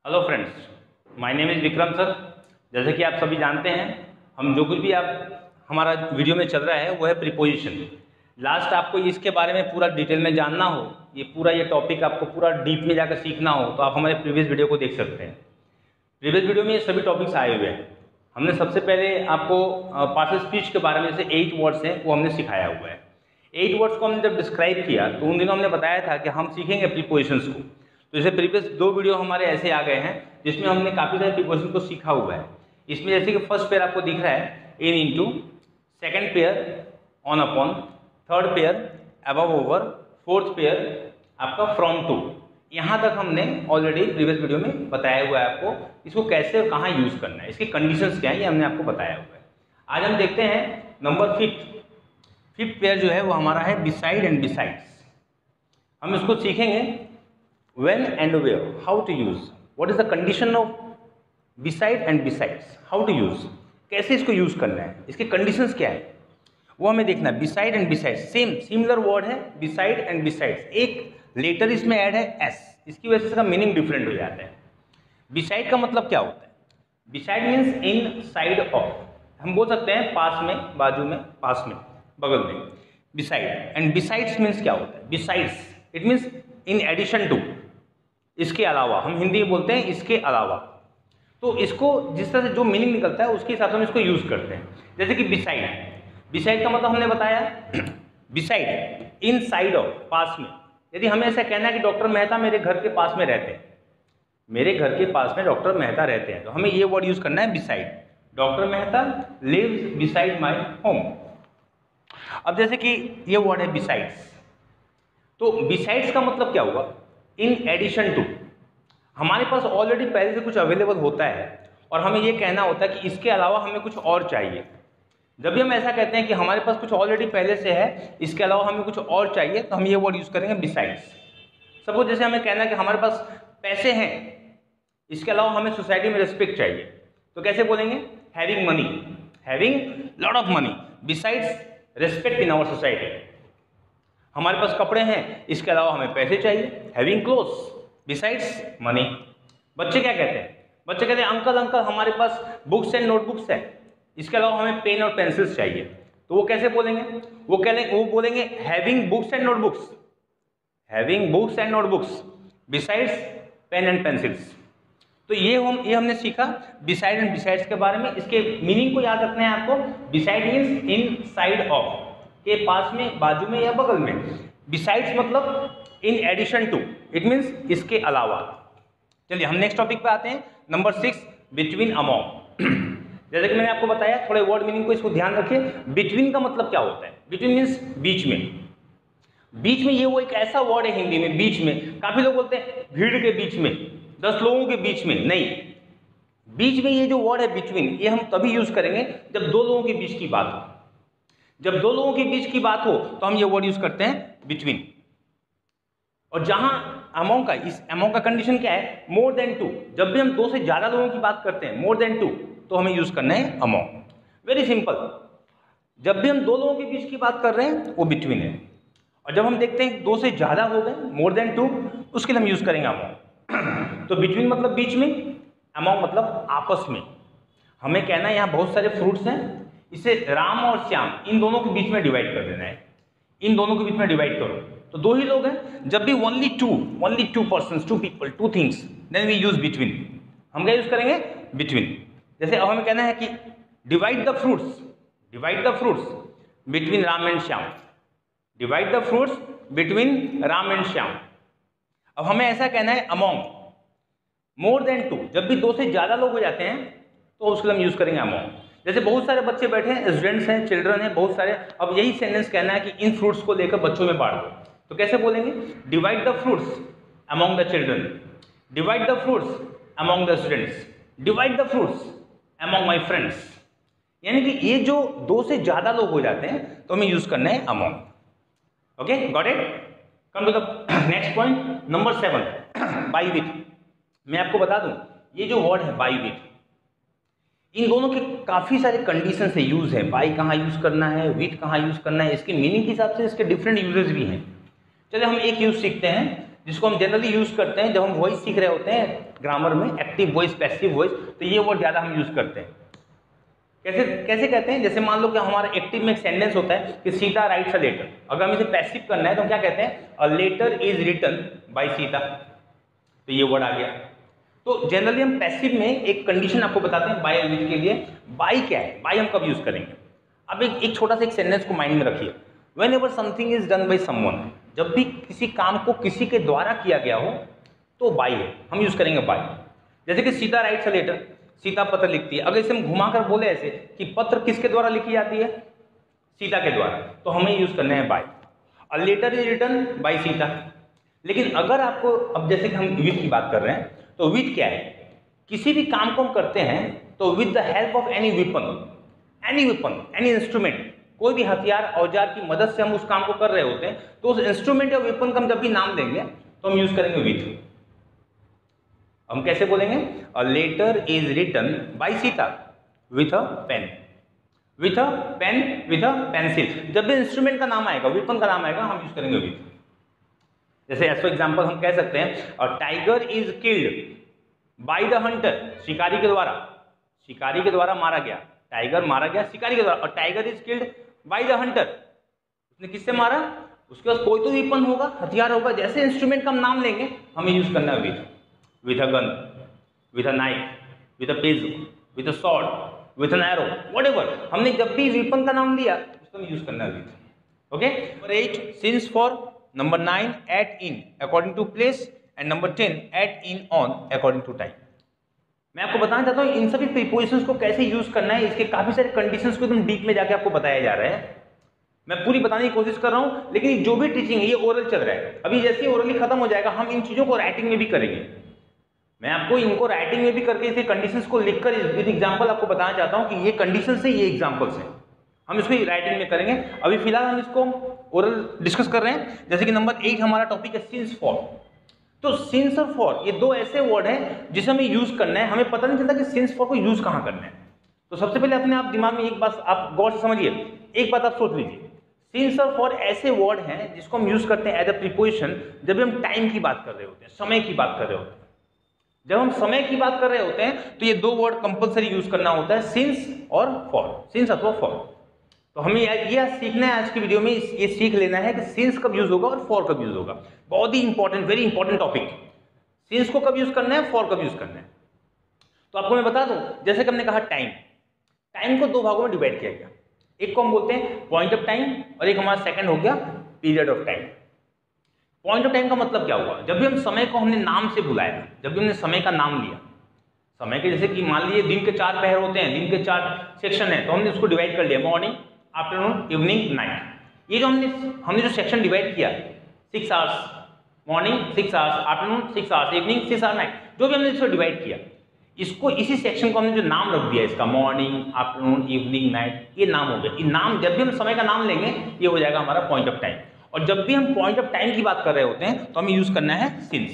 Hello friends, my name is Vikram sir. जैसे कि आप सभी जानते हैं, हम जो कुछ भी आप हमारा वीडियो में चल रहा है वो है प्रीपोजिशन। लास्ट आपको इसके बारे में पूरा डिटेल में जानना हो, ये टॉपिक आपको पूरा डीप में जाकर सीखना हो तो आप हमारे प्रीवियस वीडियो को देख सकते हैं। प्रीवियस वीडियो में ये सभी टॉपिक्स आए हुए हैं। हमने सबसे पहले आपको पार्टल स्पीच के बारे में से 8 वर्ड्स हैं वो हमने सिखाया हुआ है। 8 वर्ड्स को हमने जब डिस्क्राइब किया तो उन दिनों हमने बताया था कि हम सीखेंगे प्रीपोजिशंस को। तो जैसे प्रीवियस 2 वीडियो हमारे ऐसे आ गए हैं जिसमें हमने काफ़ी सारे प्रीपोजिशन को सीखा हुआ है। इसमें जैसे कि फर्स्ट पेयर आपको दिख रहा है in into, second pair on upon, third pair above over, fourth pair आपका फ्रॉम टू। यहाँ तक हमने ऑलरेडी प्रीवियस वीडियो में बताया हुआ है आपको इसको कैसे और कहाँ यूज़ करना है, इसकी कंडीशंस क्या है ये हमने आपको बताया हुआ है। आज हम देखते हैं नंबर फिफ्थ पेयर जो है वो हमारा है बिसाइड एंड बिसाइड्स। हम इसको सीखेंगे when and where, how to use, what is the condition of beside and besides, how to use, कैसे इसको यूज करना है, इसके कंडीशंस क्या है वो हमें देखना है। Beside and besides same similar word है, बिसाइड एंड बिसाइड्स, एक लेटर इसमें ऐड है एस, इसकी वजह से इसका मीनिंग डिफरेंट हो जाता है। बिसाइड का मतलब क्या होता है? Beside means inside of, हम बोल सकते हैं पास में, बाजू में, पास में, बगल में, बिसाइड। एंड बिसाइड्स मीन्स क्या होता है? Besides it means in addition to, इसके अलावा, हम हिंदी में बोलते हैं इसके अलावा। तो इसको जिस तरह से जो मीनिंग निकलता है उसके हिसाब से हम इसको यूज करते हैं। जैसे कि बिसाइड का मतलब हमने बताया बिसाइड इन साइड ऑफ, पास में। यदि हमें ऐसा कहना है कि डॉक्टर मेहता मेरे घर के पास में रहते हैं, मेरे घर के पास में डॉक्टर मेहता रहते हैं, तो हमें ये वर्ड यूज करना है beside. Doctor Mehta lives beside my home. अब जैसे कि ये वर्ड है बिसाइड्स, तो बिसाइड्स का मतलब क्या हुआ? इन एडिशन टू, हमारे पास ऑलरेडी पहले से कुछ अवेलेबल होता है और हमें ये कहना होता है कि इसके अलावा हमें कुछ और चाहिए। जब भी हम ऐसा कहते हैं कि हमारे पास कुछ ऑलरेडी पहले से है, इसके अलावा हमें कुछ और चाहिए, तो हम ये वर्ड यूज करेंगे बिसाइड्स। सपोज जैसे हमें कहना है कि हमारे पास पैसे हैं, इसके अलावा हमें सोसाइटी में रिस्पेक्ट चाहिए, तो कैसे बोलेंगे? Having money, having lot of money besides respect in our society. हमारे पास कपड़े हैं, इसके अलावा हमें पैसे चाहिए, हैविंग क्लोथ्स बिसाइड्स मनी। बच्चे क्या कहते हैं? बच्चे कहते हैं अंकल हमारे पास बुक्स एंड नोटबुक्स है, इसके अलावा हमें पेन और पेंसिल्स चाहिए। तो वो कैसे बोलेंगे? वो बोलेंगे having books and notebooks, having books and notebooks besides pen and pencils. तो ये हमने सीखा बिसाइड एंड बिसाइड्स के बारे में। इसके मीनिंग को याद रखना है आपको। Beside means inside of, के पास में, बाजू में या बगल में। बिसाइड्स मतलब in addition to, it means इसके अलावा। चलिए हम नेक्स्ट टॉपिक पे आते हैं, नंबर 6 बिटवीन अमॉन्ग। जैसे कि मैंने आपको बताया, थोड़े वर्ड मीनिंग को इसको ध्यान रखिए। बिटवीन का मतलब क्या होता है? बिटवीन मीन्स बीच में। बीच में ये वो एक ऐसा वर्ड है हिंदी में, बीच में। काफी लोग बोलते हैं भीड़ के बीच में, 10 लोगों के बीच में, नहीं। बीच में ये जो वर्ड है बिटवीन, ये हम तभी यूज करेंगे जब 2 लोगों के बीच की बात हो। जब 2 लोगों के बीच की बात हो तो हम ये वर्ड यूज करते हैं बिटवीन। और जहां अमॉन्ग का, इस अमॉन्ग का कंडीशन क्या है? More than 2। जब भी हम 2 से ज्यादा लोगों की बात करते हैं, मोर देन 2, तो हमें यूज करना है अमॉन्ग। Very simple. जब भी हम 2 लोगों के बीच की बात कर रहे हैं वो बिटवीन है, और जब हम देखते हैं 2 से ज्यादा हो गए, मोर देन 2, उसके लिए हम यूज करेंगे अमॉन्ग। तो बिटवीन मतलब बीच में, अमॉन्ग मतलब आपस में। हमें कहना है यहाँ बहुत सारे फ्रूट्स हैं, इसे राम और श्याम, इन दोनों के बीच में डिवाइड कर देना है। इन दोनों के बीच में डिवाइड करो, तो 2 ही लोग हैं। जब भी only two persons, 2 people, 2 things, then we use between. हम क्या यूज करेंगे? बिटवीन। जैसे अब हमें कहना है कि divide the fruits between Ram and Shyam, divide the fruits between Ram and Shyam. अब हमें ऐसा कहना है अमॉन्ग, मोर देन 2। जब भी 2 से ज्यादा लोग हो जाते हैं तो उसके लिए हम यूज करेंगे अमॉन्ग। जैसे बहुत सारे बच्चे बैठे हैं, स्टूडेंट्स हैं, चिल्ड्रन हैं बहुत सारे। अब यही सेंटेंस कहना है कि इन फ्रूट्स को लेकर बच्चों में बांट दो, तो कैसे बोलेंगे? Divide the fruits among the children, divide the fruits among the students, divide the fruits among my friends. यानी कि ये जो 2 से ज्यादा लोग हो जाते हैं तो हमें यूज करना है among. Okay, got it? Come to the next point, number 7 by with. मैं आपको बता दूं, ये जो वर्ड है बाय विथ, इन दोनों के काफी सारे कंडीशन से यूज है। बाई कहाँ यूज करना है, विथ कहाँ यूज करना है, इसके मीनिंग के हिसाब से इसके डिफरेंट यूजेस भी हैं। चलिए हम एक यूज सीखते हैं। जिसको हम जनरली यूज करते हैं जब हम वॉइस सीख रहे होते हैं ग्रामर में, एक्टिव वॉइस, पैसिव वॉइस, तो ये वर्ड ज़्यादा हम यूज करते हैं। कैसे कैसे कहते हैं, जैसे मान लो कि हमारा एक्टिव में एक सेंटेंस होता है कि सीता राइट्स अ लेटर, अगर हम इसे पैसिव करना है तो हम क्या कहते हैं, a letter is written by Sita, तो ये वर्ड आ गया। तो जनरली हम पैसिव में एक कंडीशन आपको बताते हैं बाय विथ के लिए। बाय क्या है, बाय हम कब यूज करेंगे। अब एक छोटा सा एक सेंटेंस को माइंड में रखिए, whenever something is done by someone, जब भी किसी काम को किसी के द्वारा किया गया हो तो बाय है, हम यूज करेंगे बाय। जैसे कि Sita writes a letter, Sita पत्र लिखती है, अगर इसे हम घुमाकर बोले ऐसे कि पत्र किसके द्वारा लिखी जाती है, सीता के द्वारा, तो हमें यूज करना है by. A letter is written by Sita. लेकिन अगर आपको, अब जैसे कि हम विथ की बात कर रहे हैं, तो विथ क्या है, किसी भी काम को हम करते हैं तो with the help of any weapon, any instrument, कोई भी हथियार औजार की मदद से हम उस काम को कर रहे होते हैं, तो उस इंस्ट्रूमेंट या वेपन का हम जब भी नाम लेंगे तो हम यूज करेंगे विथ। हम कैसे बोलेंगे, a letter is written by Sita with a pen, with a pen, with a pencil. जब भी इंस्ट्रूमेंट का नाम आएगा, वेपन का नाम आएगा, हम यूज करेंगे विथ। जैसे एज फॉर एग्जाम्पल हम कह सकते हैं, a tiger is killed by the hunter, शिकारी के द्वारा, शिकारी के द्वारा मारा गया, टाइगर मारा गया शिकारी के द्वारा, और tiger is killed by the hunter, उसने किससे मारा, उसके पास कोई तो वेपन होगा, हथियार होगा, जैसे इंस्ट्रूमेंट का हम नाम लेंगे हमें यूज करना है with a gun, with a knife, with a page, with a sword, with an arrow, whatever, हमने जब भी वेपन का नाम लिया उसको हम यूज करना है with. Okay, number 8 since for, number 9 at in according to place, and number 10 at in on according to time. मैं आपको बताना चाहता हूं इन सभी प्रीपोजिशंस को कैसे यूज करना है, इसके काफी सारे कंडीशंस को एकदम डीप में जाके आपको बताया जा रहा है। मैं पूरी बताने की कोशिश कर रहा हूं, लेकिन जो भी टीचिंग है ये ओरल चल रहा है, अभी जैसे ही ओरली खत्म हो जाएगा हम इन चीजों को राइटिंग में भी करेंगे। मैं आपको इनको राइटिंग में भी करके इसे कंडीशंस को लिखकर विद एग्जांपल आपको बताना चाहता हूं कि ये कंडीशंस है, ये एग्जांपल्स हैं, हम इसको राइटिंग में करेंगे। अभी फिलहाल हम इसको ओरल डिस्कस कर रहे हैं। जैसे कि नंबर 8 हमारा टॉपिक है सिंस फॉर। तो सिंस और फॉर ये दो ऐसे वर्ड हैं जिसे हमें यूज करना है, हमें पता नहीं चलता कि सिंस फॉर को यूज कहां करना है। तो सबसे पहले अपने आप दिमाग में एक बात आप गौर से समझिए, एक बात आप सोच लीजिए, सिंस और फॉर ऐसे वर्ड हैं जिसको हम यूज करते हैं एज अ प्रीपोजिशन जब भी हम टाइम की बात कर रहे होते हैं, समय की बात कर रहे होते हैं। जब हम समय की बात कर रहे होते हैं तो ये दो वर्ड कंपलसरी यूज करना होता है, सिंस और फॉर, सिंस अथवा फॉर। तो हमें ये सीखना है आज की वीडियो में, ये सीख लेना है कि सिंस कब यूज होगा और फॉर कब यूज होगा। बहुत ही important, very important topic, since को कब यूज करना है, फॉर कब यूज करना है। तो आपको मैं बता दूं, जैसे कि हमने कहा टाइम, टाइम को दो भागों में डिवाइड किया गया, एक को हम बोलते हैं पॉइंट ऑफ टाइम और एक हमारा सेकंड हो गया period of time. Point of time का मतलब क्या हुआ, जब भी हम समय को हमने नाम से बुलाया, जब भी हमने समय का नाम लिया, समय के जैसे कि मान लीजिए दिन के 4 पहर होते हैं, दिन के 4 सेक्शन है, तो हमने उसको डिवाइड कर लिया, मॉर्निंग, आफ्टरनून, इवनिंग, नाइट। ये जो हमने जो सेक्शन डिवाइड किया, 6 hours morning, 6 hours afternoon, 6 hours evening, 6 hours night, जो भी हमने इसको डिवाइड किया, इसको इसी सेक्शन को हमने जो नाम रख दिया इसका, मॉर्निंग, आफ्टरनून, इवनिंग, नाइट, ये नाम हो गया। ये नाम जब भी हम समय का नाम लेंगे ये हो जाएगा हमारा पॉइंट ऑफ टाइम। और जब भी हम पॉइंट ऑफ टाइम की बात कर रहे होते हैं तो हमें यूज करना है सिंस।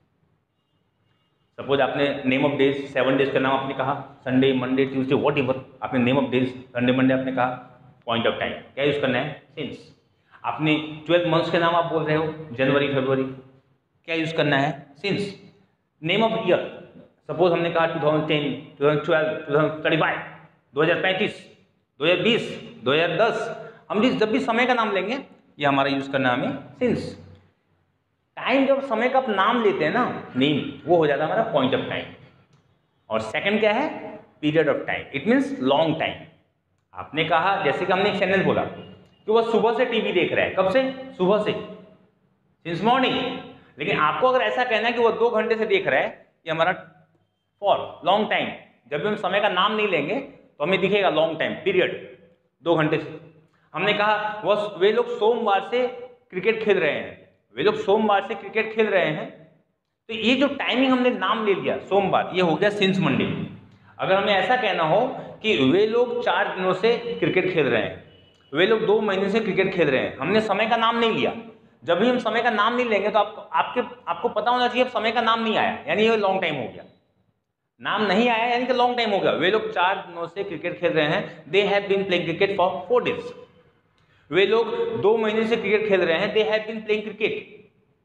सपोज आपने नेम ऑफ डेज, 7 डेज का नाम आपने कहा, संडे, मंडे, ट्यूसडे, व्हाटएवर, आपने name of days, Sunday, Monday आपने कहा, पॉइंट ऑफ टाइम क्या यूज करना है, सिंस। आपने 12 मंथ्स के नाम आप बोल रहे हो, जनवरी, फरवरी, क्या यूज करना है, since. Name of year, suppose हमने कहा 2010, 2012, 2035, 2035, 2020, 2010, हम जब भी समय का नाम लेंगे ये हमारा यूज करना है हमें सिंस। टाइम जब समय का आप नाम लेते हैं ना, नेम, वो हो जाता है हमारा पॉइंट ऑफ टाइम। और सेकंड क्या है, period of time, it means long time. आपने कहा, जैसे कि हमने एक सेंटेंस बोला कि वह सुबह से टीवी देख रहा है, कब से, सुबह से, सिंस मॉर्निंग। लेकिन आपको अगर ऐसा कहना है कि वह 2 घंटे से देख रहा है, ये हमारा फॉर, लॉन्ग टाइम। जब भी हम समय का नाम नहीं लेंगे तो हमें दिखेगा लॉन्ग टाइम, पीरियड, 2 घंटे से। हमने कहा वे लोग सोमवार से क्रिकेट खेल रहे हैं, वे लोग सोमवार से क्रिकेट खेल रहे हैं, तो ये जो टाइमिंग हमने नाम ले लिया सोमवार, ये हो गया सिंस मंडे। अगर हमें ऐसा कहना हो कि वे लोग 4 दिनों से क्रिकेट खेल रहे हैं, वे लोग 2 महीने से क्रिकेट खेल रहे हैं, हमने समय का नाम नहीं लिया। जब भी हम समय का नाम नहीं लेंगे तो आपको पता होना चाहिए समय का नाम नहीं आया, यानी ये लॉन्ग टाइम हो गया। नाम नहीं आया यानी कि लॉन्ग टाइम हो गया। वे लोग 4 दिनों से क्रिकेट खेल रहे हैं, they have been playing cricket for 4 days. वे लोग 2 महीने से क्रिकेट खेल रहे हैं, they have been playing cricket.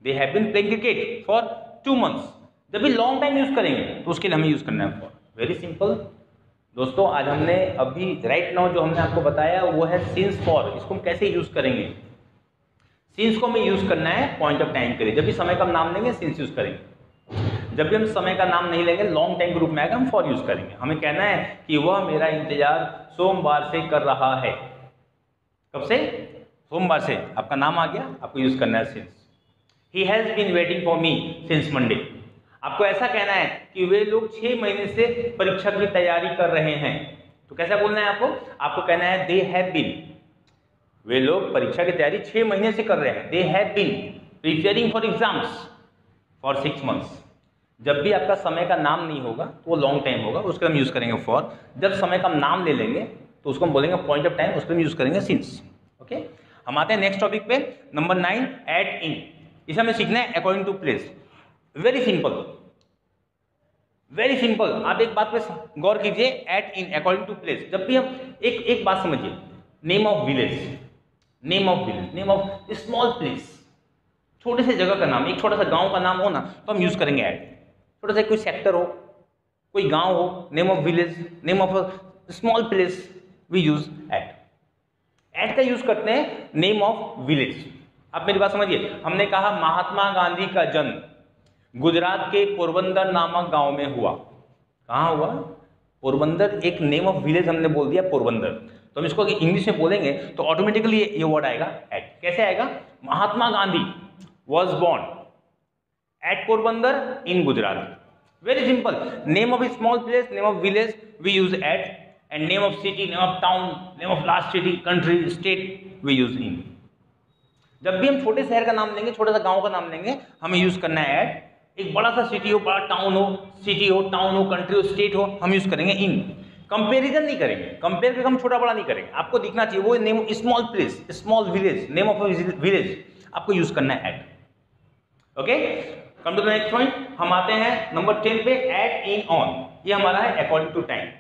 They have been playing cricket for 2 months। जब भी लॉन्ग टाइम यूज करेंगे तो उसके लिए हमें यूज करना है फॉर। वेरी सिंपल दोस्तों, आज हमने अभी राइट नाउ जो हमने आपको बताया वो है सिंस फॉर। इसको हम कैसे यूज करेंगे? सिंस को हमें यूज करना है पॉइंट ऑफ टाइम के लिए। जब भी समय का नाम लेंगे सिंस यूज करेंगे। जब भी हम समय का नाम नहीं लेंगे, लॉन्ग टाइम के रूप में आएगा, हम फॉर यूज करेंगे। हमें कहना है कि वह मेरा इंतजार सोमवार से कर रहा है। कब से? सोमवार से। आपका नाम आ गया, आपको यूज करना है since. He has been waiting for me since Monday. आपको ऐसा कहना है कि वे लोग 6 महीने से परीक्षा की तैयारी कर रहे हैं। तो कैसा बोलना है आपको? आपको कहना है दे हैव बीन। वे लोग परीक्षा की तैयारी 6 महीने से कर रहे हैं। They have been preparing for exams for 6 months। जब भी आपका समय का नाम नहीं होगा तो वो लॉन्ग टाइम होगा, उसके हम यूज करेंगे फॉर। जब समय का नाम ले लेंगे तो उसको हम बोलेंगे पॉइंट ऑफ टाइम, उसके हम यूज करेंगे सिंस। ओके, हम आते हैं नेक्स्ट टॉपिक पे, नंबर 9 एट इन। इसे हमें सीखना है according to place. Very simple, very simple. आप एक बात पे गौर कीजिए, at in according to place. जब भी हम एक बात समझिए, name of village, name of village, name of small place, छोटे से जगह का नाम, एक छोटा सा गांव का नाम हो ना तो हम यूज करेंगे एट। छोटा सा कोई सेक्टर हो, कोई गांव हो, name of village, name of small place, we use at. At का यूज करते हैं नेम ऑफ विलेज। आप मेरी बात समझिए, हमने कहा महात्मा गांधी का जन्म गुजरात के पोरबंदर नामक गांव में हुआ। कहाँ हुआ? पोरबंदर। एक नेम ऑफ विलेज हमने बोल दिया पोरबंदर, तो हम इसको इंग्लिश में बोलेंगे तो ऑटोमेटिकली ये वर्ड आएगा एट। कैसे आएगा? Mahatma Gandhi was born at Porbandar in Gujarat. Very simple. Name of a small place, name of village, we use at, and name of city, name of town, name of large city, country, state, we use in. जब भी हम छोटे शहर का नाम लेंगे, छोटा सा गांव का नाम लेंगे, हमें यूज करना है एट। एक बड़ा सा सिटी हो, बड़ा टाउन हो, सिटी हो, टाउन हो, कंट्री हो, स्टेट हो, हम यूज करेंगे इन। कंपेरिजन नहीं करेंगे, कंपेयर करके हम छोटा बड़ा नहीं करेंगे। आपको दिखना चाहिए वो name small place, small village, name of village, आपको यूज करना है at. Okay, come to the next point. हम आते हैं नंबर 10 पे, एट इन ऑन। ये हमारा है अकॉर्डिंग टू टाइम।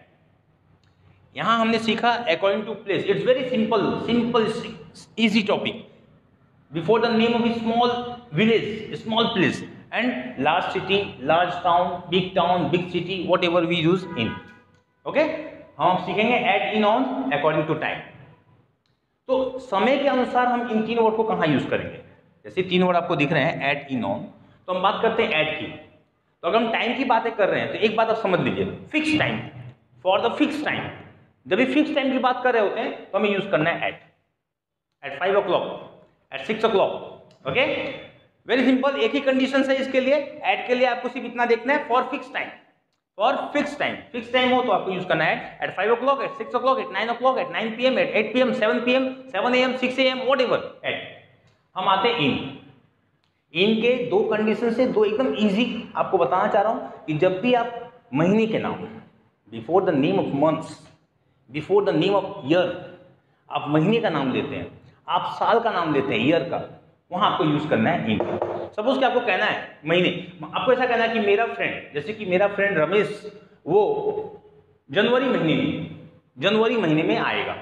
यहां हमने सीखा according to place. It's very simple, simple easy topic. Before the name of small village, small place, and large city, large town, big city, whatever we use in. Okay, हम सीखेंगे at in on according to time. तो समय के अनुसार हम इन 3 word को कहां use करेंगे? जैसे 3 वर्ड आपको दिख रहे हैं एट, इन, ऑन, तो हम बात करते हैं एट की। तो अगर हम टाइम की बातें कर रहे हैं तो एक बात आप समझ लीजिए, fix time, for the fix time. जब भी फिक्स टाइम की बात कर रहे होते हैं तो हमें यूज करना है at 5 o'clock, at 6 o'clock। Okay, very simple. एक ही कंडीशन है इसके लिए, एट के लिए आपको सिर्फ इतना देखना है, for fix time, for fix time. Fix time हो तो आपको यूज करना है at 5 o'clock, at 6 o'clock, at 9 o'clock, at 9 PM, at 8 PM, 7 PM, 7 AM, 6 AM, whatever at. हम आते हैं इन। इन के 2 कंडीशन से, 2 एकदम इजी आपको बताना चाह रहा हूं कि जब भी आप महीने के नाम, before the name of months, before the name of year, आप महीने का नाम लेते हैं, आप साल का नाम लेते हैं, ईयर का, वहां आपको यूज करना है इन। सपोज कि आपको कहना है महीने, आपको ऐसा कहना है कि मेरा फ्रेंड, जैसे कि मेरा फ्रेंड रमेश, वो जनवरी महीने में आएगा,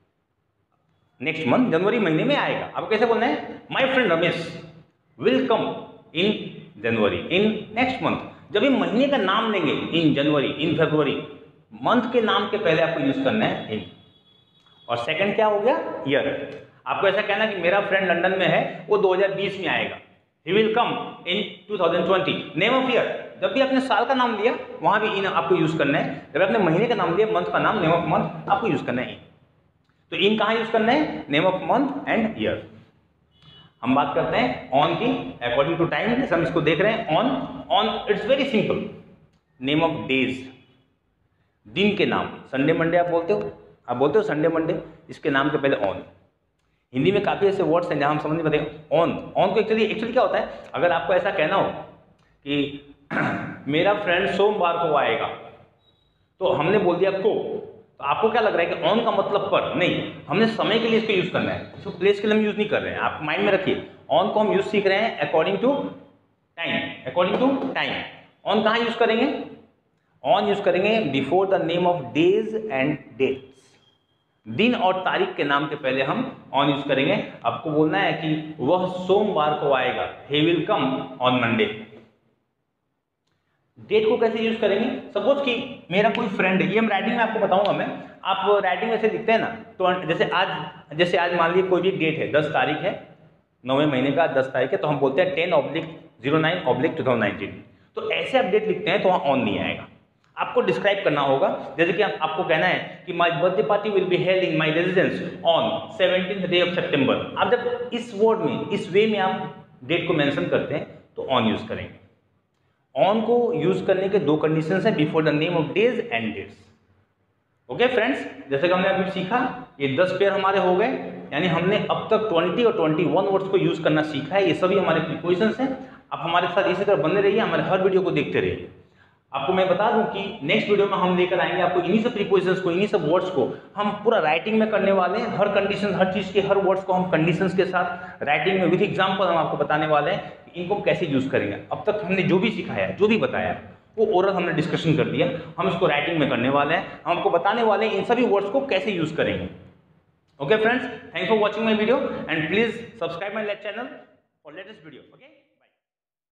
नेक्स्ट मंथ जनवरी महीने में आएगा। आपको कैसे बोलना है? My friend Ramesh will come in January, in next month. जब ये महीने का नाम लेंगे, इन जनवरी, इन फरवरी, मंथ के नाम के पहले आपको यूज करना है इन। और सेकंड क्या हो गया? ईयर। आपको ऐसा कहना कि मेरा फ्रेंड लंदन में है, वो 2020 में आएगा, ही विल कम इन 2020। नेम ऑफ ईयर, जब भी आपने साल का नाम लिया वहां भी इन आपको यूज करना है। जब आपने महीने का नाम लिया, मंथ का नाम, नेम ऑफ मंथ, आपको यूज करना है इन। तो इन कहां यूज करना है? Name of month and year. हम बात करते हैं ऑन की, अकॉर्डिंग टू टाइम। जैसे हम इसको देख रहे हैं on it's very simple. Name of days, दिन के नाम। संडे मंडे आप बोलते हो संडे मंडे, इसके नाम के पहले ऑन। हिंदी में काफी ऐसे वर्ड्स हैं जहां हम समझ नहीं पाते ऑन को। एक्चुअली क्या होता है, अगर आपको ऐसा कहना हो कि मेरा फ्रेंड सोमवार को आएगा, तो हमने बोल दिया को, तो आपको क्या लग रहा है कि ऑन का मतलब पर? नहीं, हमने समय के लिए इसको यूज करना है, इसको प्लेस के लिए हम यूज नहीं कर रहे हैं। आप माइंड में रखिए, ऑन को हम यूज सीख रहे हैं according to time. According to time on कहां यूज करेंगे? ऑन यूज करेंगे before the name of days and dates. दिन और तारीख के नाम के पहले हम ऑन यूज करेंगे। आपको बोलना है कि वह सोमवार को आएगा, he will come on Monday। Date को कैसे यूज करेंगे? सपोज कि मेरा कोई फ्रेंड है, ये हम राइटिंग में आपको बताऊंगा मैं, आप राइटिंग में से लिखते हैं ना, तो जैसे आज मान लीजिए कोई भी डेट है, 10 तारीख है, 9वें महीने का 10 तारीख है, तो हम बोलते हैं 10/09/2019। तो ऐसे आप डेट लिखते हैं तो वहाँ ऑन नहीं आएगा। आपको डिस्क्राइब करना होगा, जैसे कि आपको कहना है कि my birthday party will be held in my residence on 17th day of September। आप जब इस वर्ड में, इस वे में आप डेट को मेंशन करते हैं तो ऑन यूज करेंगे। ऑन को यूज करने के दो कंडीशंस हैं, before the name of days and dates. Okay friends, जैसे कि हमने अभी सीखा, ये 10 पेयर हमारे हो गए, यानी हमने अब तक 20 और 21 वर्ड्स को यूज करना सीखा है। ये सभी हमारे प्रीपोजिशंस हैं। आप हमारे साथ इसी तरह बने रहिए, हमारे हर वीडियो को देखते रहिए। आपको मैं बता दूं कि नेक्स्ट वीडियो में हम लेकर आएंगे आपको इन्हीं सब प्रीपोजिशंस को, इन्हीं सब वर्ड्स को हम पूरा राइटिंग में करने वाले हैं। हर कंडीशन, हर चीज के हर वर्ड्स को हम कंडीशंस के साथ राइटिंग में विद एग्जांपल हम आपको बताने वाले हैं कि इनको कैसे यूज करेंगे। अब तक हमने जो भी सिखाया, जो भी बताया, वो ओरल हमने डिस्कशन कर दिया, हम इसको राइटिंग में करने वाले हैं। हम आपको बताने वाले हैं इन सभी वर्ड्स को कैसे यूज करेंगे। Okay friends, thanks for watching my video and please subscribe my channel for latest video. Okay.